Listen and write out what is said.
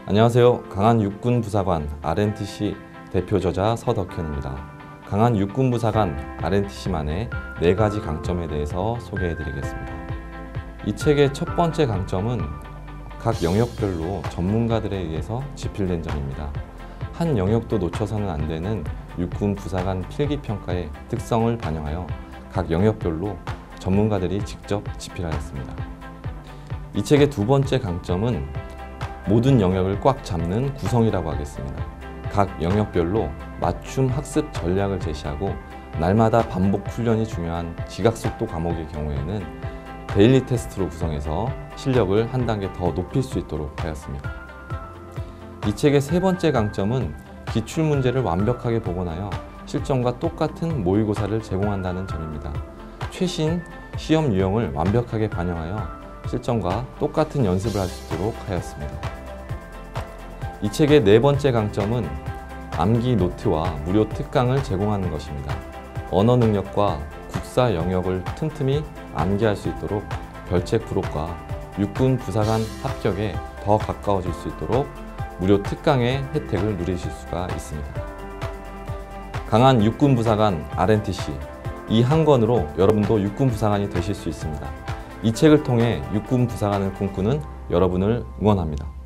안녕하세요. 강한 육군부사관 RNTC 대표 저자 서덕현입니다. 강한 육군부사관 RNTC만의 4가지 강점에 대해서 소개해 드리겠습니다. 이 책의 첫 번째 강점은 각 영역별로 전문가들에 의해서 집필된 점입니다. 한 영역도 놓쳐서는 안 되는 육군부사관 필기평가의 특성을 반영하여 각 영역별로 전문가들이 직접 집필하였습니다. 이 책의 두 번째 강점은 모든 영역을 꽉 잡는 구성이라고 하겠습니다. 각 영역별로 맞춤 학습 전략을 제시하고 날마다 반복 훈련이 중요한 지각속도 과목의 경우에는 데일리 테스트로 구성해서 실력을 한 단계 더 높일 수 있도록 하였습니다. 이 책의 세 번째 강점은 기출문제를 완벽하게 복원하여 실전과 똑같은 모의고사를 제공한다는 점입니다. 최신 시험 유형을 완벽하게 반영하여 실전과 똑같은 연습을 할 수 있도록 하였습니다. 이 책의 네 번째 강점은 암기 노트와 무료 특강을 제공하는 것입니다. 언어 능력과 국사 영역을 틈틈이 암기할 수 있도록 별책 프로과 육군 부사관 합격에 더 가까워질 수 있도록 무료 특강의 혜택을 누리실 수가 있습니다. 강한 육군 부사관 RNTC, 이 한 권으로 여러분도 육군 부사관이 되실 수 있습니다. 이 책을 통해 육군 부사관을 꿈꾸는 여러분을 응원합니다.